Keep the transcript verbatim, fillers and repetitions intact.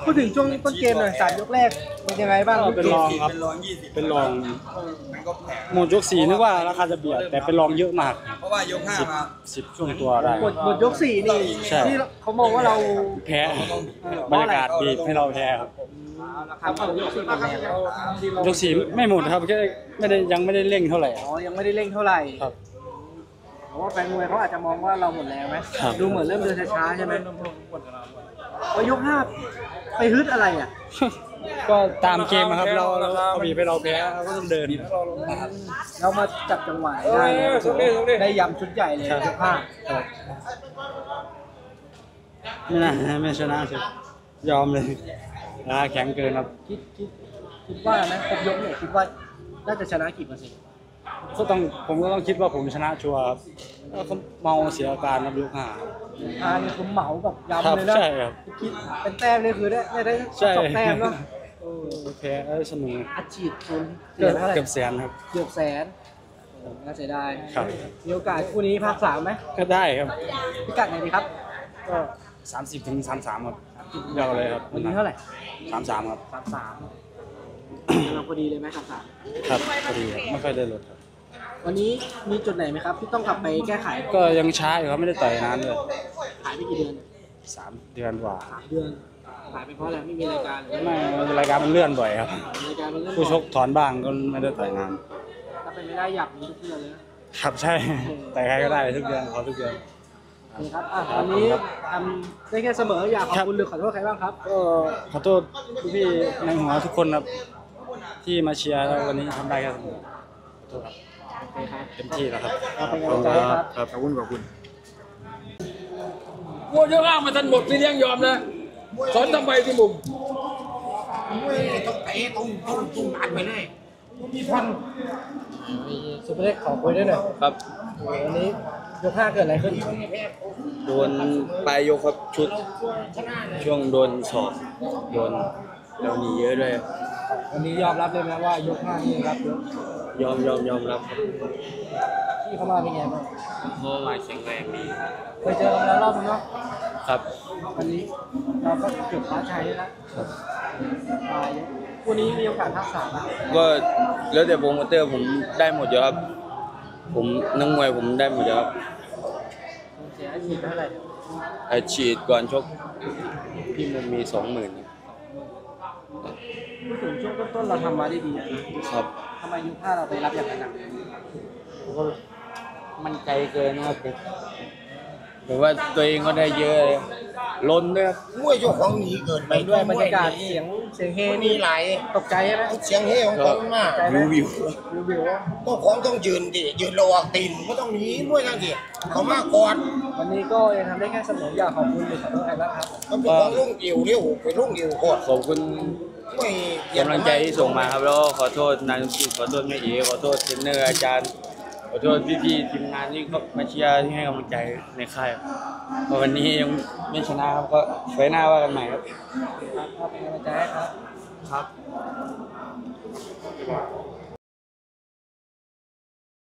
พูดถึงช่วงต้นเกมหน่อยสามยกแรกเป็นยังไงบ้างเป็นรองครับเป็นรองหมดยกสี่นึกว่าราคาจะเบียดแต่เป็นรองเยอะมากเพราะว่ายกห้ามาสิบช่วงตัวได้หมดหมดยกสี่นี่ที่เขามองว่าเราแพ้บรรยากาศบีบให้เราแพ้ครับครับยกสี่ยกสี่ไม่หมดครับแค่ไม่ได้ยังไม่ได้เร่งเท่าไหร่อ๋อยังไม่ได้เร่งเท่าไหร่ครับเพราะว่าแฟนมวยเขาอาจจะมองว่าเราหมดแรงไหมดูเหมือนเริ่มเดินช้าๆใช่ไหมพอยกห้าไปฮึดอะไรอ่ะก็ตามเกมครับเราเราบีบไปเราแพ้เราก็ต้องเดินเรามาจับจังหวะได้ได้ยำชุดใหญ่เลยยกห้าไม่น่าไม่ชนะสิยอมเลยนะแข็งเกินครับคิดคิดคิดว่านะครบยกเนี่ยคิดว่าน่าจะชนะกี่เปอร์เซ็นต์ก็ต้องผมก็ต้องคิดว่าผมชนะชัวร์ครับเขาเมาเสียอาการนะยกห้าอ่านี่คือเหมาแบบยำเลยนะใช่ครับคิดเป็นแต้มเลยคือได้ได้สองแต้มเนาะโอเคเออสนุกอัดฉีดคุณเกือบเกือบแสนครับเกือบแสนน่าเสียดายมีโอกาสคู่นี้ภาคสามไหมก็ได้ครับพิกัดไหนดีครับก็สามสิบถึงสามสามครับยาวเลยครับวันนี้เท่าไหร่สามสามครับสามสามเราพอดีเลยไหมสามสามครับพอดีไม่ค่อยได้ลดครับวันนี้มีจุดไหนไหมครับที่ต้องกลับไปแก้ไขก็ยังช้าอยู่ครับไม่ได้ต่อยนานเลยหายไปกี่เดือนสามเดือนกว่าสามเดือนหายไปเพราะอะไรไม่มีรายการไม่รายการมันเลื่อนบ่อยครับรายการมันเลื่อนผู้ชกถอนบ้างก็ไม่ได้ต่อยนานถ้าเป็นไม่ได้อยากมีทุกเดือนเลยครับใช่แต่ใครก็ได้ทุกเดือนขอทุกเดือนครับอ่ะวันนี้ทำได้แค่เสมออยากขอบคุณหรือขอโทษใครบ้างครับก็ขอโทษพี่ในหัวทุกคนครับที่มาเชียร์วันนี้ทำได้แค่เสมอขอโทษครับเต็มที่แล้วครับขอบคุณครับขอบคุณขอบคุณมวยเยอะมากมาทันหมดที่เลี้ยงยอมนะสอนทำไปที่มุมมวยต้องเตะต้องต้องต้องอัดไปเลยมีพันสุภเล็กขอคุยด้วยหน่อยครับวันนี้ยกห้าเกิดอะไรขึ้นโดนปลายยกครับชุดช่วงโดนศอกโดนเราหนีเยอะด้วยวันนี้ยอมรับเลยไหมว่ายกห้านี่รับเยอะยอมยอมยอมรับที่เขามาเป็นไงบ้างเพราะมาแข็งแรงดีเคยเจอกันแล้วรอบนึงเนาะครับวันนี้เราก็เกือบคว้าชัยแล้ววันนี้มีโอกาสทักษะก็แล้วแต่โปรโมเตอร์ผมได้หมดเยอะครับผมนักมวยผมได้หมดเยอะครับเสียอาชีพเท่าไหร่อาชีพก่อนชกพี่มันมีสองหมื่นพูดถึงช่วงต้นๆเราทำมาได้ดีนะครับทำไมยุคห้าเราไปรับอย่างนั้นก็มันไกลเกินนะครับผมว่าตัวเองก็ได้เยอะเลยล้นด้วยครับมวยเจ้าของหนีเกินไปด้วยบรรยากาศเสียงเสียงเฮมีหลายตกใจใช่ไหมเสียงเฮของคนมากวิววิววิวก็ของต้องยืนดิยืนรอตีนไม่ต้องหนีมวยทั้งทีเขามากก่อนวันนี้ก็ยังทำได้แค่เสมออยากขอบคุณหรือขอโทษใครบ้างครับก็เป็นของลุงอิ๋วเรียวเป็นลุงอิ๋วโคตรขอบคุณกำลังใจที่ส่งมาครับแล้วขอโทษนายสุขขอโทษแม่เอ๋ขอโทษเทรนเนอร์อาจารย์ขอโทษพี่ๆทีมงานที่มาเชียร์ที่ให้กำลังใจในค่ายวันนี้ยังไม่ชนะครับก็ไฟหน้าว่ากันใหม่ครับครับเป็นกำลังใจให้ครับครับ